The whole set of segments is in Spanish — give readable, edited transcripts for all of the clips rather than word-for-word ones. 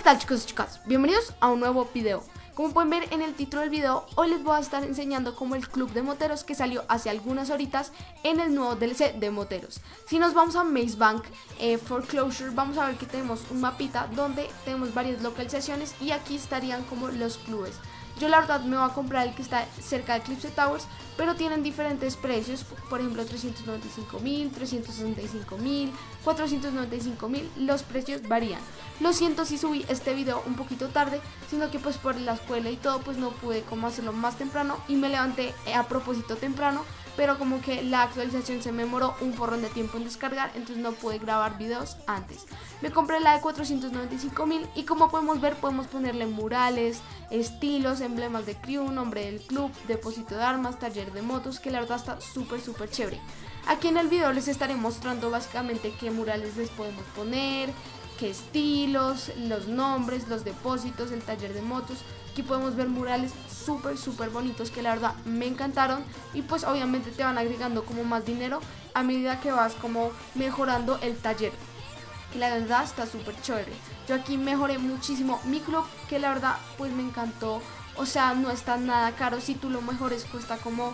tal, chicos y chicas? Bienvenidos a un nuevo video. Como pueden ver en el título del video, hoy les voy a estar enseñando cómo el club de moteros que salió hace algunas horitas en el nuevo DLC de moteros. Si nos vamos a Maze Bank Foreclosure, vamos a ver que tenemos un mapita donde tenemos varias localizaciones y aquí estarían como los clubes. Yo la verdad me voy a comprar el que está cerca de Eclipse Towers, pero tienen diferentes precios, por ejemplo 395.000, 365.000, 495.000, los precios varían. Lo siento si subí este video un poquito tarde, sino que pues por la escuela y todo pues no pude como hacerlo más temprano y me levanté a propósito temprano, pero como que la actualización se me demoró un porrón de tiempo en descargar, entonces no pude grabar videos antes. Me compré la de 495.000 y como podemos ver podemos ponerle murales, estilos, emblemas de crew, nombre del club, depósito de armas, taller de motos, que la verdad está súper chévere. Aquí en el video les estaré mostrando básicamente qué murales les podemos poner, qué estilos, los nombres, los depósitos, el taller de motos. Aquí podemos ver murales súper bonitos que la verdad me encantaron y pues obviamente te van agregando como más dinero a medida que vas como mejorando el taller, que la verdad está súper chévere. Yo aquí mejoré muchísimo mi club, que la verdad pues me encantó. O sea, no está nada caro, si tú lo mejores cuesta como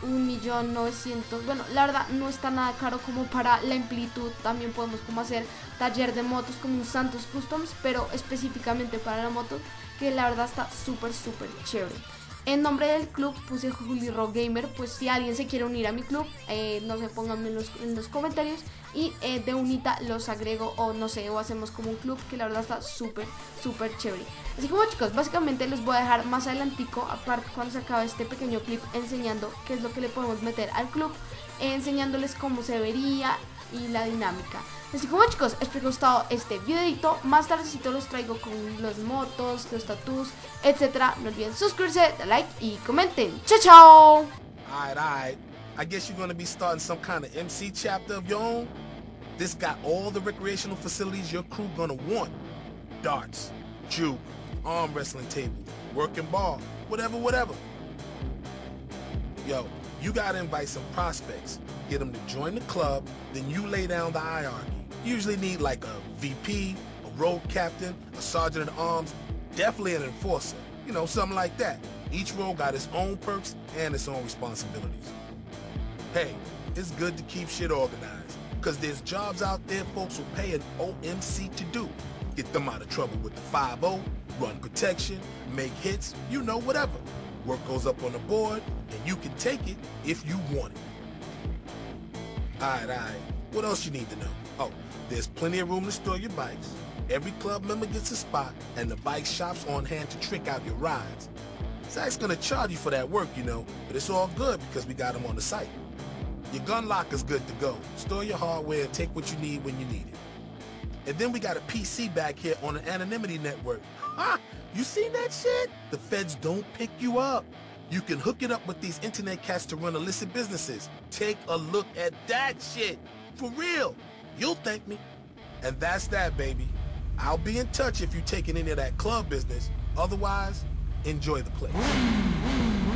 1.900.000, bueno, la verdad no está nada caro como para la amplitud. También podemos como hacer taller de motos como un Santos Customs, pero específicamente para la moto, que la verdad está súper chévere. En nombre del club puse Juli Rock Gamer, pues si alguien se quiere unir a mi club, no sé, pónganme en los comentarios y de unita los agrego, o no sé, o hacemos como un club, que la verdad está súper chévere. Así como chicos, básicamente les voy a dejar más adelantico, aparte cuando se acabe este pequeño clip, enseñando qué es lo que le podemos meter al club, enseñándoles cómo se vería y la dinámica. Así como chicos, espero que os haya gustado este videito. Más tardecito los traigo con los motos, los tattoos, etcétera. No olviden suscribirse, dar like y comenten. ¡Chao! Alright. I guess you're gonna be starting some kind of MC chapter of your own. This got all the recreational facilities your crew gonna want. Darts, juke, arm wrestling table, working ball, whatever. Yo, you gotta invite some prospects, get them to join the club, then you lay down the hierarchy. You usually need like a VP, a road captain, a sergeant at arms, definitely an enforcer, you know, something like that. Each role got its own perks and its own responsibilities. Hey, it's good to keep shit organized, cause there's jobs out there folks will pay an OMC to do. Get them out of trouble with the 5-0, run protection, make hits, you know, whatever. Work goes up on the board, and you can take it if you want it. Alright. What else you need to know? Oh, there's plenty of room to store your bikes. Every club member gets a spot, and the bike shop's on hand to trick out your rides. Zach's gonna charge you for that work, you know, but it's all good because we got him on the site. Your gun locker's good to go. Store your hardware and take what you need when you need it. And then we got a PC back here on the anonymity network. Ha! You seen that shit? The feds don't pick you up. You can hook it up with these internet cats to run illicit businesses. Take a look at that shit. For real. You'll thank me. And that's that, baby. I'll be in touch if you're taking any of that club business. Otherwise, enjoy the place.